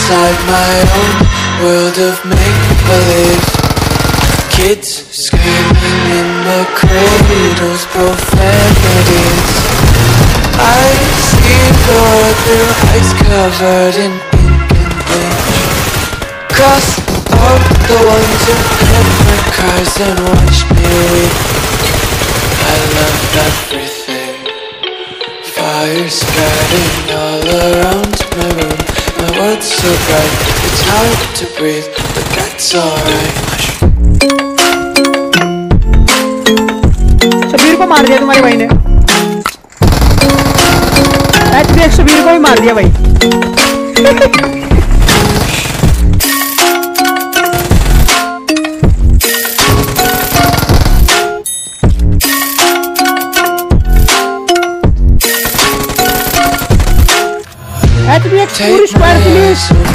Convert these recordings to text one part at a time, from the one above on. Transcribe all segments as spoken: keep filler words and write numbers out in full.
inside my own world of make-believe. Kids screaming in the cradles, profanities. I see the world through ice covered in ink and bleach. Cross out the ones who hit my cars and watch me weep. I love everything. Fire spreading all around my room. My world's so bright, it's hard to breathe, but that's alright. Shabir को मार दिया तुम्हारे भाई ने। H P x Shabir को भी मार दिया भाई। एच पी एक्स पूरी स्क्वायर के लिए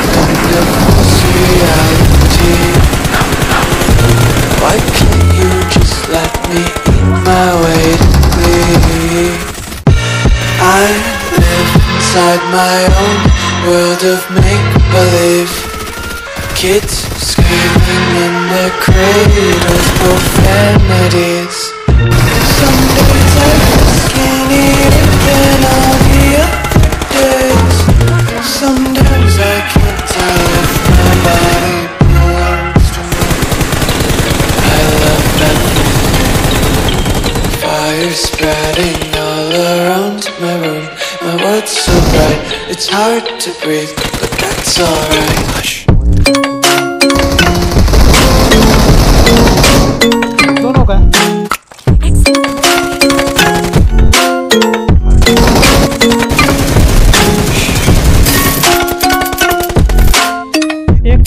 Why can't you just let me eat my way to sleep? I live inside my own world of make-believe. Kids screaming in the cradles, profanities. Some days I just can't eat it, then all the other days. Sometimes I can't tell if my body belongs to me. I love everything. Fire spreading all around my room. My world's so bright, it's hard to breathe, but that's alright. Hush. दोनों का एक तो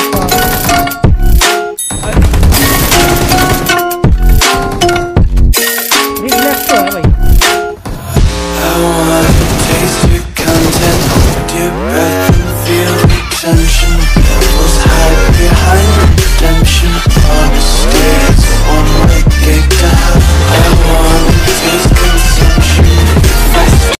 reflect तो है भाई। I wanna taste your content, hold your breath and feel the tension.